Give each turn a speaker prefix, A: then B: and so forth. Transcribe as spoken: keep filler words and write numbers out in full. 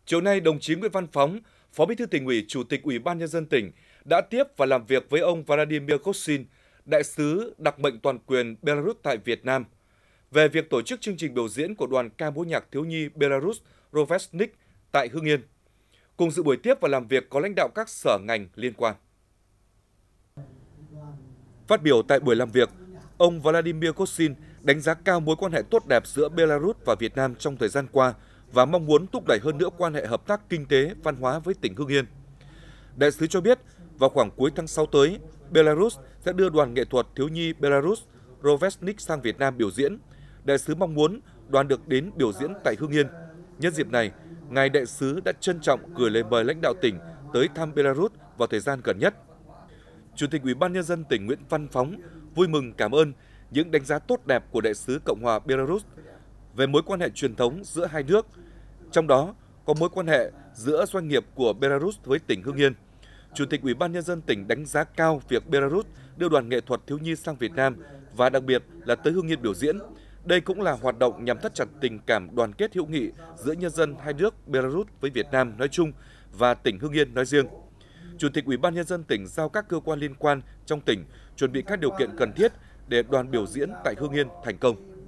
A: Chiều nay, đồng chí Nguyễn Văn Phóng, Phó Bí thư Tỉnh ủy, Chủ tịch Ủy ban Nhân dân tỉnh đã tiếp và làm việc với ông Vladimir Kosin, đại sứ đặc mệnh toàn quyền Belarus tại Việt Nam, về việc tổ chức chương trình biểu diễn của đoàn ca múa nhạc thiếu nhi Belarus Rovesnik tại Hưng Yên. Cùng dự buổi tiếp và làm việc có lãnh đạo các sở ngành liên quan. Phát biểu tại buổi làm việc, ông Vladimir Kosin đánh giá cao mối quan hệ tốt đẹp giữa Belarus và Việt Nam trong thời gian qua và mong muốn thúc đẩy hơn nữa quan hệ hợp tác kinh tế, văn hóa với tỉnh Hưng Yên. Đại sứ cho biết, vào khoảng cuối tháng sáu tới, Belarus sẽ đưa đoàn nghệ thuật thiếu nhi Belarus Rovesnik sang Việt Nam biểu diễn. Đại sứ mong muốn đoàn được đến biểu diễn tại Hưng Yên. Nhân dịp này, ngài đại sứ đã trân trọng gửi lời mời lãnh đạo tỉnh tới thăm Belarus vào thời gian gần nhất. Chủ tịch Ủy ban Nhân dân tỉnh Nguyễn Văn Phóng vui mừng cảm ơn những đánh giá tốt đẹp của đại sứ Cộng hòa Belarus về mối quan hệ truyền thống giữa hai nước, trong đó có mối quan hệ giữa doanh nghiệp của Belarus với tỉnh Hưng Yên. Chủ tịch Ủy ban Nhân dân tỉnh đánh giá cao việc Belarus đưa đoàn nghệ thuật thiếu nhi sang Việt Nam và đặc biệt là tới Hưng Yên biểu diễn. Đây cũng là hoạt động nhằm thắt chặt tình cảm đoàn kết hữu nghị giữa nhân dân hai nước Belarus với Việt Nam nói chung và tỉnh Hưng Yên nói riêng. Chủ tịch Ủy ban Nhân dân tỉnh giao các cơ quan liên quan trong tỉnh chuẩn bị các điều kiện cần thiết để đoàn biểu diễn tại Hưng Yên thành công.